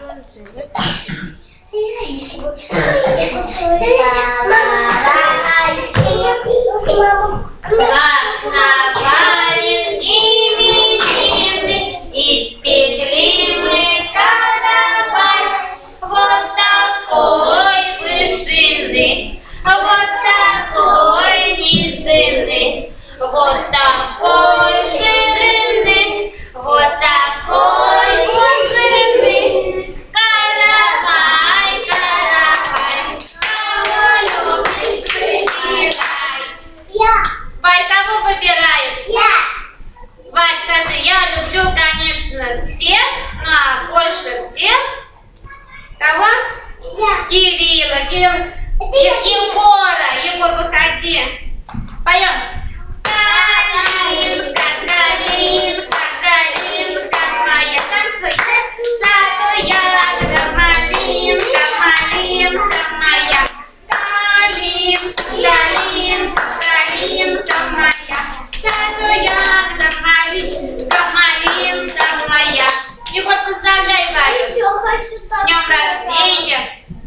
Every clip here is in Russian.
испекли мы каравай, вот такой вышины, вот такой низины, вот такой ширины, вот такой вышины. Каравай, каравай, кого любишь, выбирай. Варь, кого выбираешь? Варь, скажи, я люблю, конечно, всех, но больше всех кого? Кирилла, Егора. Егор, выходи. Поем. Калинка, калинка, калинка моя, танцуй. Саду ягода, малинка, малинка моя. Калинка, калинка, калинка моя. Саду ягода, малинка, малинка моя. Егор, поздравляй Варю. С днем рождения.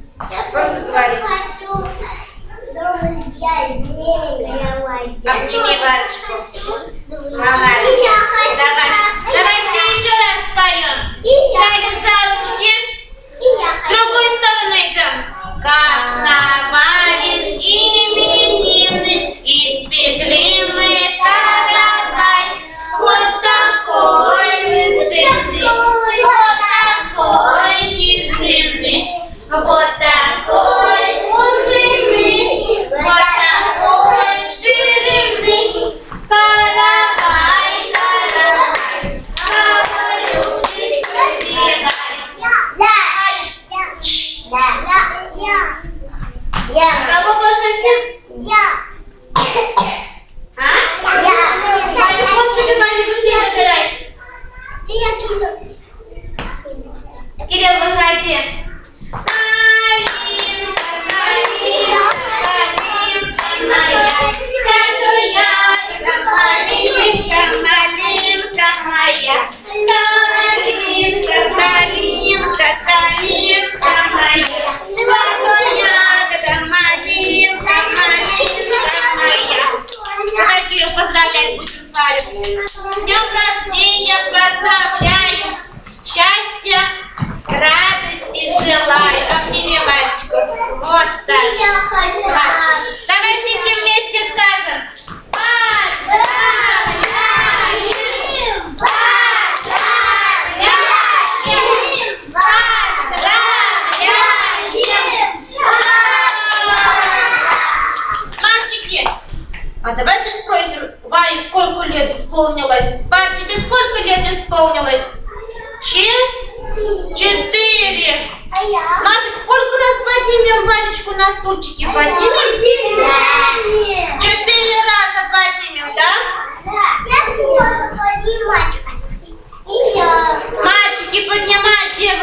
Обними Варечку. Молодец. Давайте еще раз поем. Взяли за ручки. В другую сторону идем. Как наварен именины, испекли мы каравай. Вот такой вышины, вот такой низины, вот такой узины, вот такой ширины. Каравай, каравай, кого любишь, выбирай. Кого больше всех? А? Ваня, хлопчики, Ваня, быстрее выбирай. Кирилл, выходи. Калинка, калинка, калинка моя. Сяду ягода, малинка, малинка моя. Калинка, калинка, калинка моя. Сяду ягода, малинка, малинка моя. Давай, Кирилл, поздравлять будем Варю. С днем рождения поздравляю. Счастья, радости желаю. Обними Варечку. Вот так. Давайте все вместе скажем. Поздравляем! Поздравляем! Поздравляем! Мальчики, а давайте спросим Варе, сколько лет исполнилось? Варя, тебе сколько лет исполнилось? 4. Значит, сколько раз поднимем Варечку на стульчике? Поднимем? 4 раза поднимем, да? Мальчики поднимают, девочки.